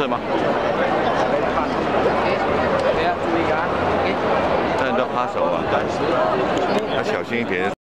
车吗？但都趴手啊，要小心一点。